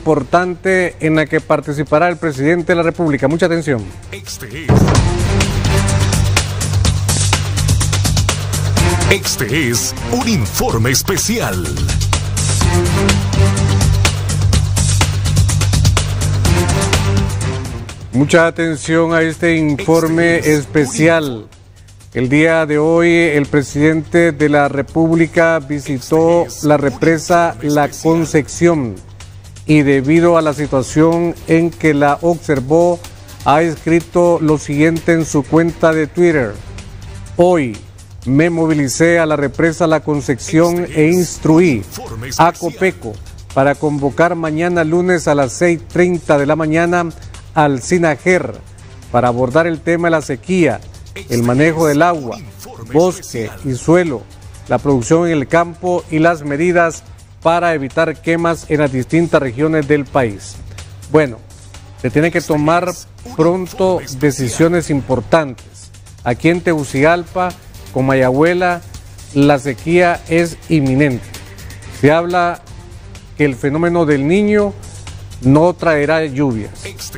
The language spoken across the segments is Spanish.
importante en la que participará el presidente de la República. Mucha atención. Este es un informe especial. Mucha atención a este informe especial. El día de hoy el presidente de la República visitó la represa La Concepción y debido a la situación en que la observó, ha escrito lo siguiente en su cuenta de Twitter: hoy me movilicé a la represa La Concepción e instruí a Copeco para convocar mañana lunes a las 6:30 de la mañana al SINAGER para abordar el tema de la sequía, el manejo del agua, bosque y suelo, la producción en el campo y las medidas para evitar quemas en las distintas regiones del país. Bueno, se tiene que tomar pronto decisiones importantes. Aquí en Tegucigalpa, con Mayagüela, la sequía es inminente. Se habla que el fenómeno del Niño no traerá lluvias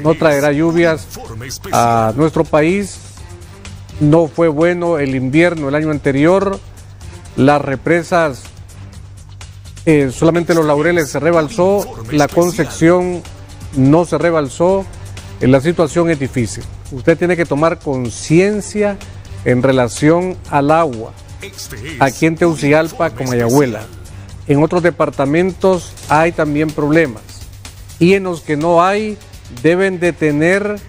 a nuestro país. No fue bueno el invierno el año anterior, las represas, solamente Los Laureles se rebalsó, La Concepción no se rebalsó, la situación es difícil. Usted tiene que tomar conciencia en relación al agua, aquí en Tegucigalpa con Mayagüela. En otros departamentos hay también problemas, y en los que no hay deben de tener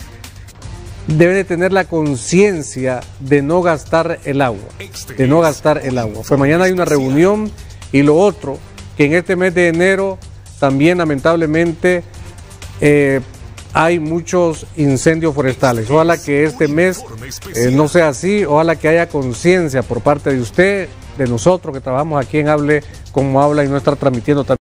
la conciencia de no gastar el agua, Pues mañana hay una reunión. Y lo otro, que en este mes de enero también lamentablemente hay muchos incendios forestales. Ojalá que este mes no sea así, ojalá que haya conciencia por parte de usted, de nosotros que trabajamos aquí en Hable Como Habla y no estar transmitiendo también.